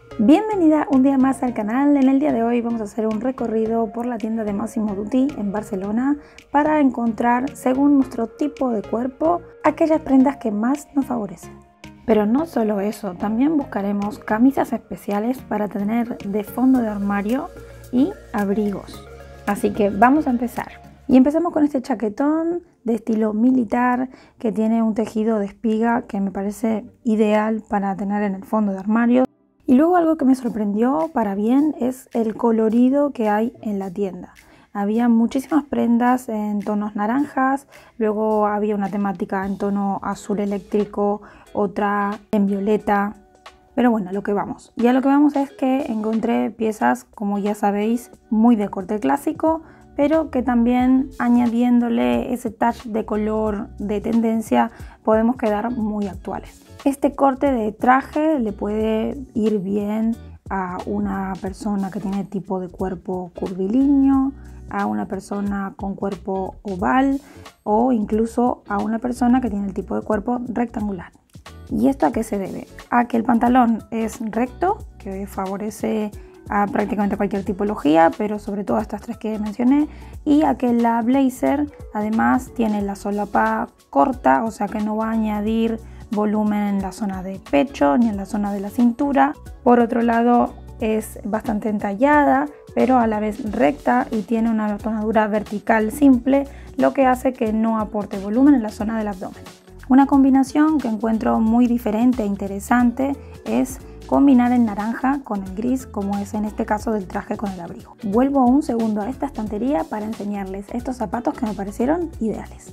Bienvenida un día más al canal. En el día de hoy vamos a hacer un recorrido por la tienda de Massimo Dutti en Barcelona para encontrar, según nuestro tipo de cuerpo, aquellas prendas que más nos favorecen. Pero no solo eso, también buscaremos camisas especiales para tener de fondo de armario y abrigos. Así que vamos a empezar. Y empezamos con este chaquetón de estilo militar que tiene un tejido de espiga que me parece ideal para tener en el fondo de armario. Y luego algo que me sorprendió para bien es el colorido que hay en la tienda. Había muchísimas prendas en tonos naranjas, luego había una temática en tono azul eléctrico, otra en violeta. Pero bueno, a lo que vamos. Y a lo que vamos es que encontré piezas, como ya sabéis, muy de corte clásico, pero que también añadiéndole ese touch de color de tendencia podemos quedar muy actuales. Este corte de traje le puede ir bien a una persona que tiene tipo de cuerpo curvilíneo, a una persona con cuerpo oval o incluso a una persona que tiene el tipo de cuerpo rectangular. ¿Y esto a qué se debe? A que el pantalón es recto, que favorece a prácticamente cualquier tipología, pero sobre todo a estas tres que mencioné, y a que la blazer además tiene la solapa corta, o sea que no va a añadir volumen en la zona de pecho ni en la zona de la cintura. Por otro lado, es bastante entallada, pero a la vez recta y tiene una tonadura vertical simple, lo que hace que no aporte volumen en la zona del abdomen. Una combinación que encuentro muy diferente e interesante es combinar el naranja con el gris, como es en este caso del traje con el abrigo. Vuelvo un segundo a esta estantería para enseñarles estos zapatos que me parecieron ideales.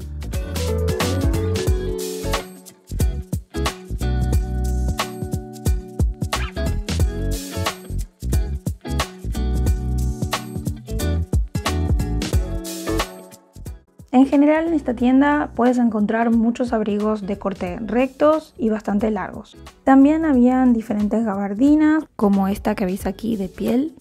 En general en esta tienda puedes encontrar muchos abrigos de corte rectos y bastante largos. También habían diferentes gabardinas como esta que veis aquí de piel.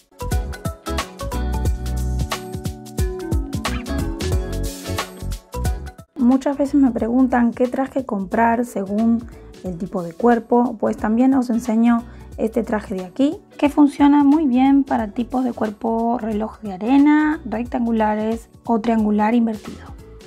Muchas veces me preguntan qué traje comprar según el tipo de cuerpo, pues también os enseño este traje de aquí que funciona muy bien para tipos de cuerpo reloj de arena, rectangulares o triangular invertido.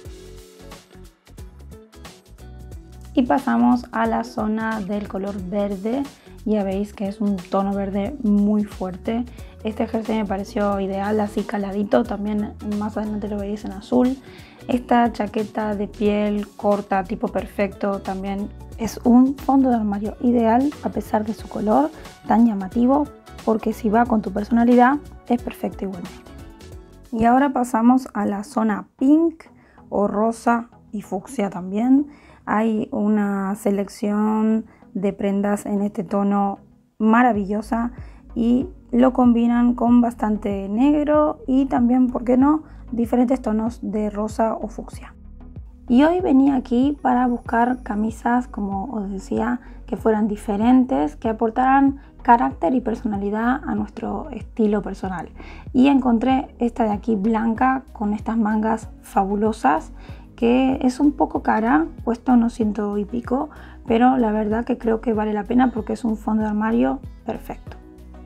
Y pasamos a la zona del color verde. Ya veis que es un tono verde muy fuerte. Este jersey me pareció ideal, así caladito. También más adelante lo veis en azul. Esta chaqueta de piel corta, tipo perfecto, también es un fondo de armario ideal a pesar de su color tan llamativo, porque si va con tu personalidad es perfecto igualmente. Y ahora pasamos a la zona pink o rosa y fucsia también. Hay una selección de prendas en este tono maravillosa y lo combinan con bastante negro y también, ¿por qué no?, diferentes tonos de rosa o fucsia. Y hoy venía aquí para buscar camisas, como os decía, que fueran diferentes, que aportaran carácter y personalidad a nuestro estilo personal. Y encontré esta de aquí blanca con estas mangas fabulosas, que es un poco cara, cuesta unos 100 y pico, pero la verdad que creo que vale la pena porque es un fondo de armario perfecto.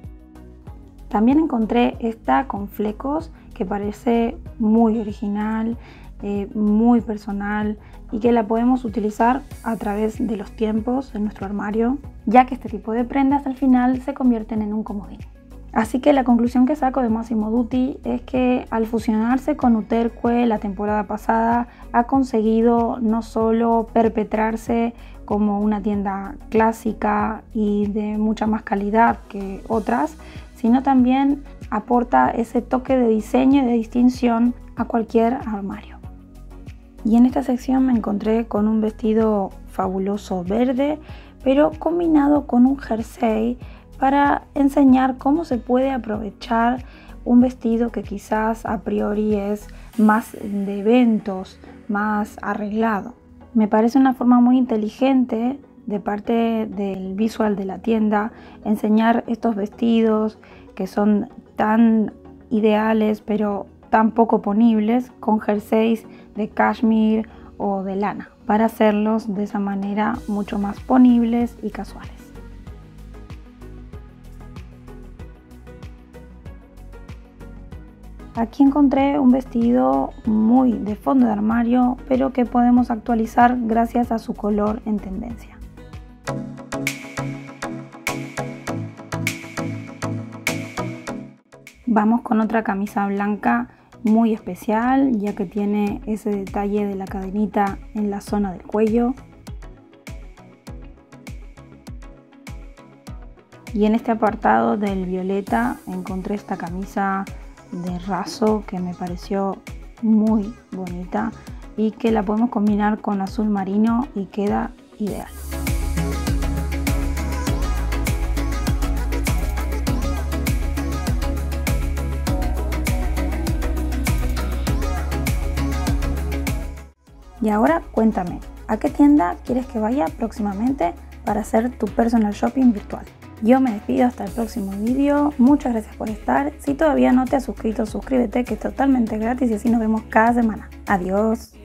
También encontré esta con flecos que parece muy original, muy personal y que la podemos utilizar a través de los tiempos en nuestro armario, ya que este tipo de prendas al final se convierten en un comodín. Así que la conclusión que saco de Massimo Dutti es que al fusionarse con Uterque la temporada pasada ha conseguido no solo perpetrarse como una tienda clásica y de mucha más calidad que otras, sino también aporta ese toque de diseño y de distinción a cualquier armario. Y en esta sección me encontré con un vestido fabuloso verde, pero combinado con un jersey para enseñar cómo se puede aprovechar un vestido que quizás a priori es más de eventos, más arreglado. Me parece una forma muy inteligente de parte del visual de la tienda enseñar estos vestidos que son tan ideales pero tan poco ponibles con jerseys de cashmere o de lana para hacerlos de esa manera mucho más ponibles y casuales. Aquí encontré un vestido muy de fondo de armario, pero que podemos actualizar gracias a su color en tendencia. Vamos con otra camisa blanca muy especial, ya que tiene ese detalle de la cadenita en la zona del cuello. Y en este apartado del violeta encontré esta camisa de raso que me pareció muy bonita y que la podemos combinar con azul marino y queda ideal. Y ahora cuéntame, ¿a qué tienda quieres que vaya próximamente para hacer tu personal shopping virtual? Yo me despido hasta el próximo vídeo, muchas gracias por estar. Si todavía no te has suscrito, suscríbete, que es totalmente gratis y así nos vemos cada semana. Adiós.